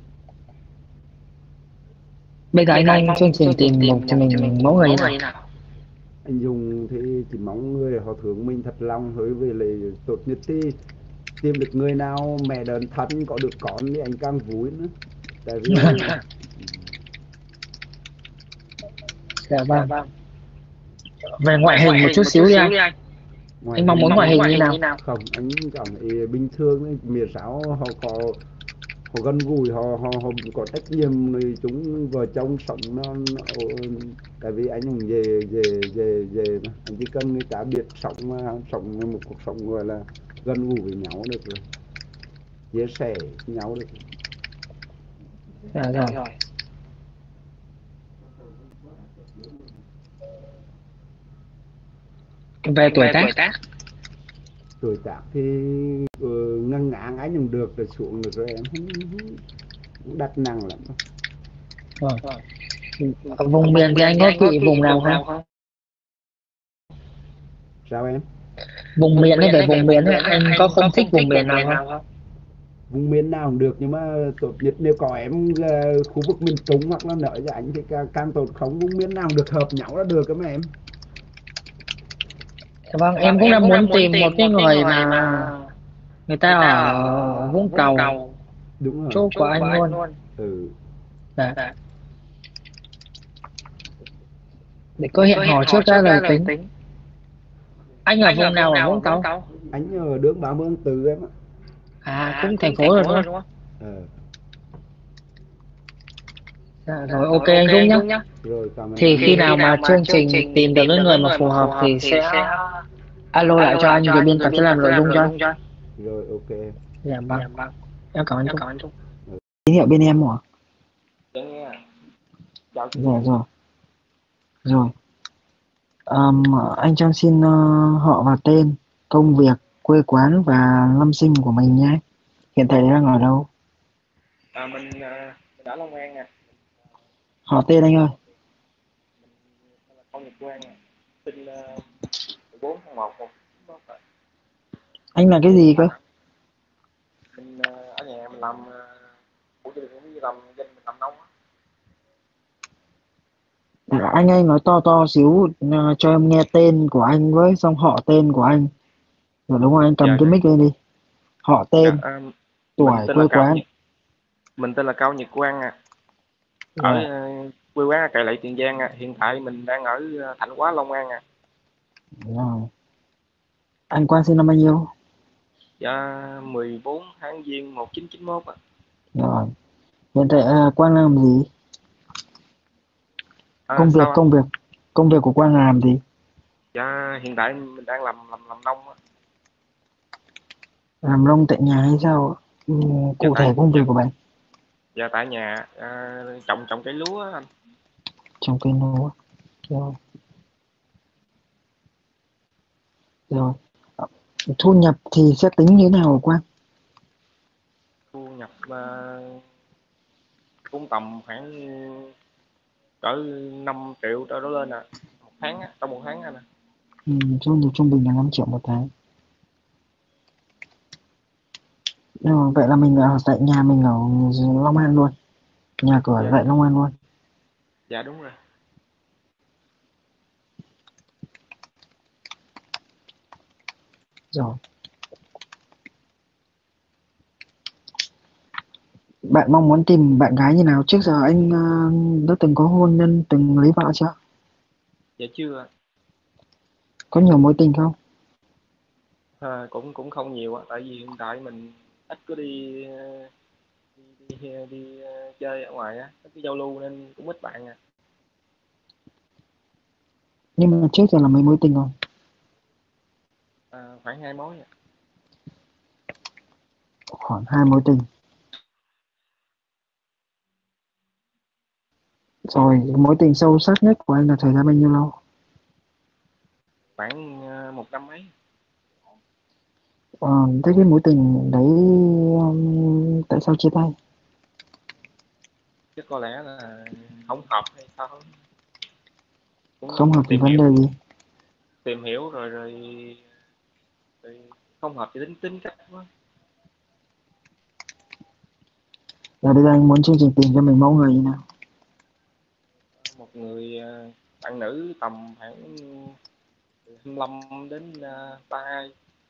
Bây giờ anh mong chương trình tìm một cho mình mẫu người như nào? Anh dùng thì chỉ mong người họ thương mình thật lòng, với lại tốt nhất thì tìm được người nào mẹ đơn thân có được con thì anh càng vui nữa. Tại vì dạ vâng. Về ngoại hình một chút xíu đi anh. Anh mong muốn ngoại hình như nào? Không, anh cảm thấy bình thường, miễn sao họ gần gũi, họ có trách nhiệm, người chúng vợ chồng sống nó tại vì anh cũng về mà anh chỉ cần người ta biết sống một cuộc sống gọi là gần gũi với nhau được rồi, chia sẻ với nhau được. Dạ rồi. Về tuổi tác thì ngang ngang anh cũng được, rồi xuống được rồi em không đặt nặng lắm. Ở vùng miền thì anh có kỵ vùng nào không? Sao em? Vùng miền ấy, về vùng miền ấy, anh có không thích vùng miền nào không? Vùng miền nào cũng được, nhưng mà tốt nhất nếu có em khu vực miền Trung hoặc là nợ cho anh thì càng tốt, không vùng miền nào được hợp nhau là được em. Vâng, em cũng đang muốn tìm một cái người mà người ta ở Vũng Tàu Đúng rồi. chỗ của anh luôn. Ừ. Dạ. Để có hẹn hò trước ra rồi tính. Anh ở vùng nào ở Vũng Tàu? Anh ở đường 30 tháng 4 em ạ. Cũng thành phố rồi đúng không? Ờ. Dạ, rồi ok anh Dũng nhá. Rồi cảm ơn Thì anh. khi nào mà chương trình tìm được cái người mà phù hợp thì sẽ alo lại cho anh, rồi biên tập sẽ làm nội dung cho anh. Rồi ok. Dạ vâng. Em cảm ơn Dũng. Tín hiệu bên em hả? Dạ rồi. Rồi. Anh cho xin họ và tên, công việc, quê quán và năm sinh của mình nhé. Hiện tại đang ở đâu? Mình ở Long An nè. Họ tên anh ơi. Con Nhật Quang nè. Sinh 14 tháng 1 1991. Anh là cái gì cơ? Mình ở nhà mình làm của gia đình cũng như làm gia đình mình làm nông á. Anh ơi nói to to xíu cho em nghe tên của anh với xong họ tên của anh. Rồi đúng rồi, anh cầm cái mic lên đi. Họ tên, mình tuổi, tên quê là quán. Mình tên là Cao Nhật Quang à. Ở quê quán Cày Lậy, Tiền Giang à. Hiện tại mình đang ở Thạnh Hóa, Long An à. Rồi. Anh Quang sinh năm bao nhiêu? Dạ 14 tháng Giêng 1991 à. Rồi. Hiện tại Quang làm gì? Công việc của Quang là làm gì? Dạ hiện tại mình đang làm nông á. Làm nông tại nhà hay sao? Cụ thể công việc của bạn? Dạ tại nhà trồng cây lúa á anh. Trồng cây lúa. Rồi. Rồi. Thu nhập thì sẽ tính như thế nào hả Quang? Thu nhập cũng tầm khoảng cỡ 5 triệu trở lên à. Một tháng á, trong một tháng anh à. Thu nhập trung bình là 5 triệu một tháng. Vậy là mình ở tại nhà, mình ở Long An luôn. Nhà cửa tại Long An luôn. Dạ đúng rồi. Rồi. Bạn mong muốn tìm bạn gái như nào? Trước giờ anh đã từng có hôn nhân, từng lấy vợ chưa? Dạ chưa. Có nhiều mối tình không? Cũng không nhiều á, tại vì hiện tại mình ít có đi chơi ở ngoài á, ít cái giao lưu nên cũng ít bạn à. Nhưng mà trước giờ là mấy mối tình không? Khoảng 2 mối à. Khoảng 2 mối tình. Rồi, mối tình sâu sắc nhất của anh là thời gian bao nhiêu lâu? Khoảng 1 năm mấy. Thế cái mối tình đấy tại sao chia tay? Chắc có lẽ là không hợp hay sao không? Cũng Không hợp vì tìm vấn hiểu, đề gì? rồi không hợp thì tính cách quá. Rồi bây giờ anh muốn chương trình tìm cho mình mẫu người như nào? Một người bạn nữ tầm khoảng từ 25 đến 32.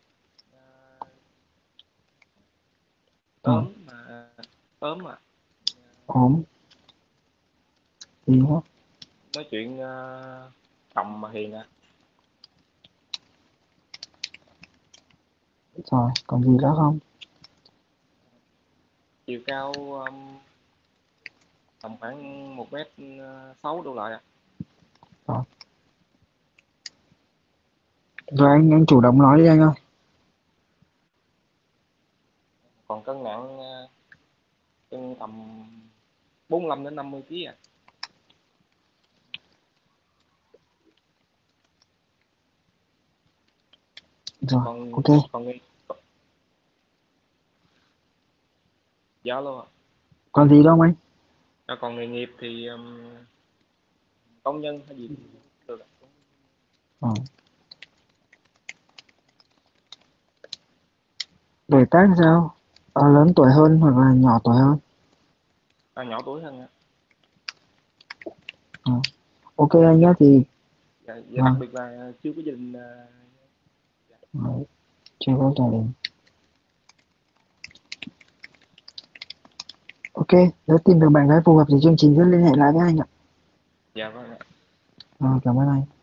ốm mà ốm mà Ốm. Gì hết? nói chuyện tầm mà hiền à. Rồi, còn gì nữa không? Chiều cao tầm khoảng 1m6 đổ lại à. Rồi. Rồi anh chủ động nói đi anh ơi. Còn cân nặng cân tầm 45 đến 50 kg à. Rồi, ok. Còn dạ luôn ạ. Còn gì đâu anh? Còn nghề nghiệp thì công nhân hay gì được ạ. Ờ. Tuổi tác sao? Lớn tuổi hơn hoặc là nhỏ tuổi hơn? Nhỏ tuổi hơn ạ. Ok anh nhé thì Dạ, đặc biệt là chưa có gia đình. chưa có gia đình. Ok, nếu tìm được bạn gái phù hợp thì chương trình sẽ liên hệ lại với anh ạ. Dạ vâng ạ. Cảm ơn anh.